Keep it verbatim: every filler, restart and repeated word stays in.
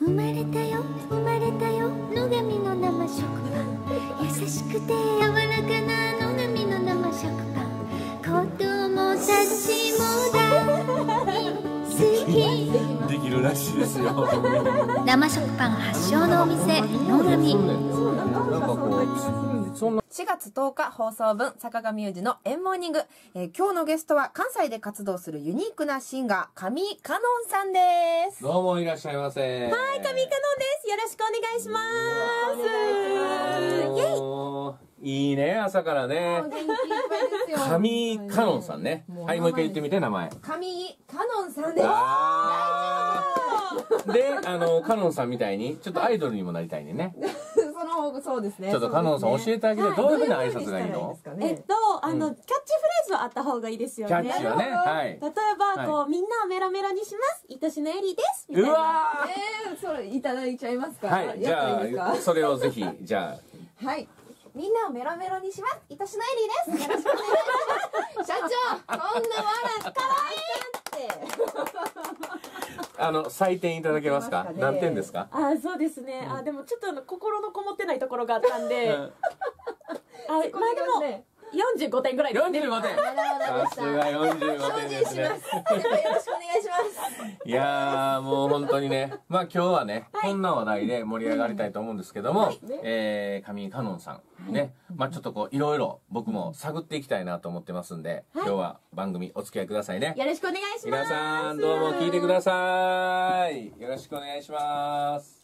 生まれたよ生まれたよ野上の生食パン、優しくて柔らかな野上の生食パン、子供たちも大好き。 できるらしいですよ。 生食パン発祥のお店野上。 なんかこうそんなしがつとおか放送分、坂上裕二のエンモーニング、えー、今日のゲストは関西で活動するユニークなシンガー上井かのんさんです。 どうもいらっしゃいませ。はい、 上井かのんです。よろしくお願いします。イェイいいね、朝からね。上井かのんさんね。はい、もう一回言ってみて、名前。 上井かのんさんです。 で、あの、かのんさんみたいに、ちょっとアイドルにもなりたいねね。 その、そうですね。 ちょっとかのんさん教えてあげて、どういうふうな挨拶がいいの？ えっと、あの、キャッチフレーズはあった方がいいですよね。 キャッチはね、はい。 例えば、こう、みんなをメロメロにします。愛しのエリーです。 うわー。えー、それいただいちゃいますか？ はい、じゃあ、それをぜひ、じゃあ。はい。みんなをメロメロにします。愛しのエリーです。よろしくお願いします。社長、こんな笑かわいいって。 あの、採点いただけますか？何点ですか？ あ、そうですね。あ、でもちょっとあの、心のこもってないところがあったんで。あ、まあでも、よんじゅうごてんぐらいですね。 よんじゅうごてん。さすがよんじゅうごてんですね。 よろしくお願いします。 いやー、もう本当にね、まあ今日はね、こんな話題で盛り上がりたいと思うんですけども、えー、上井かのんさん、ね、まあちょっとこう、いろいろ僕も探っていきたいなと思ってますんで、今日は番組お付き合いくださいね。 よろしくお願いします。 皆さん、どうも聞いてください。よろしくお願いします。